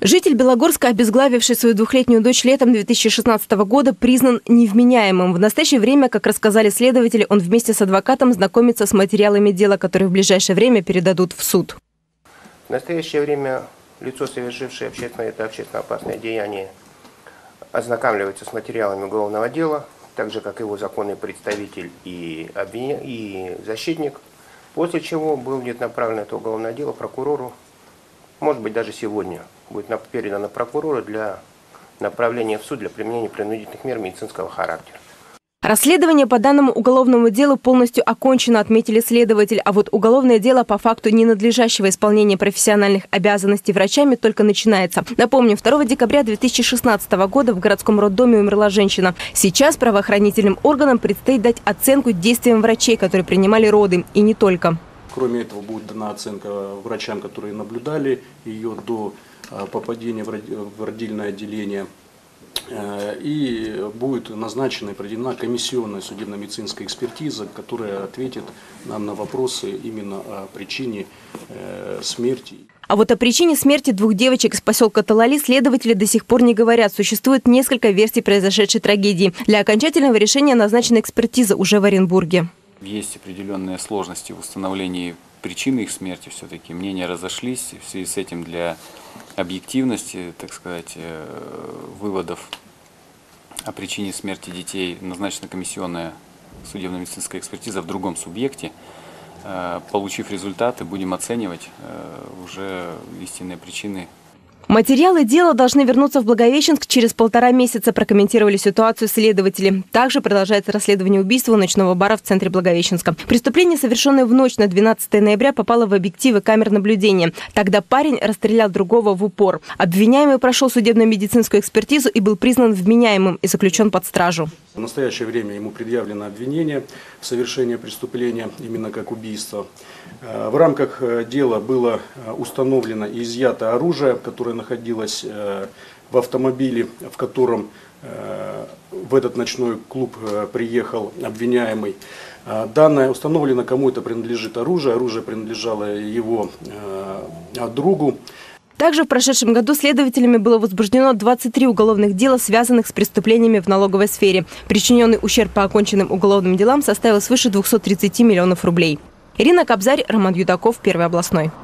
Житель Белогорска, обезглавивший свою двухлетнюю дочь летом 2016 года, признан невменяемым. В настоящее время, как рассказали следователи, он вместе с адвокатом знакомится с материалами дела, которые в ближайшее время передадут в суд. В настоящее время лицо, совершившее это общественно опасное деяние, ознакомливается с материалами уголовного дела, так же, как его законный представитель и защитник, после чего будет направлено это уголовное дело прокурору. Может быть, даже сегодня будет передано прокурору для направления в суд для применения принудительных мер медицинского характера. Расследование по данному уголовному делу полностью окончено, отметили следователь. А вот уголовное дело по факту ненадлежащего исполнения профессиональных обязанностей врачами только начинается. Напомню, 2 декабря 2016 года в городском роддоме умерла женщина. Сейчас правоохранительным органам предстоит дать оценку действиям врачей, которые принимали роды. И не только. Кроме этого, будет дана оценка врачам, которые наблюдали ее до попадения в родильное отделение. И будет назначена и проведена комиссионная судебно-медицинская экспертиза, которая ответит нам на вопросы именно о причине смерти. А вот о причине смерти двух девочек из поселка Талали следователи до сих пор не говорят. Существует несколько версий произошедшей трагедии. Для окончательного решения назначена экспертиза уже в Оренбурге. Есть определенные сложности в установлении причины их смерти. Все-таки мнения разошлись. В связи с этим для объективности, так сказать, выводов о причине смерти детей назначена комиссионная судебно-медицинская экспертиза в другом субъекте. Получив результаты, будем оценивать уже истинные причины. Материалы дела должны вернуться в Благовещенск через 1,5 месяца, прокомментировали ситуацию следователи. Также продолжается расследование убийства у ночного бара в центре Благовещенска. Преступление, совершенное в ночь на 12 ноября, попало в объективы камер наблюдения. Тогда парень расстрелял другого в упор. Обвиняемый прошел судебно-медицинскую экспертизу и был признан вменяемым и заключен под стражу. В настоящее время ему предъявлено обвинение в совершении преступления именно как убийство. В рамках дела было установлено и изъято оружие, которое находилось в автомобиле, в котором в этот ночной клуб приехал обвиняемый. Данное установлено, кому это принадлежит оружие. Оружие принадлежало его другу. Также в прошедшем году следователями было возбуждено 23 уголовных дела, связанных с преступлениями в налоговой сфере. Причиненный ущерб по оконченным уголовным делам составил свыше 230 миллионов рублей. Ирина Кобзарь, Роман Юдаков, Первый областной.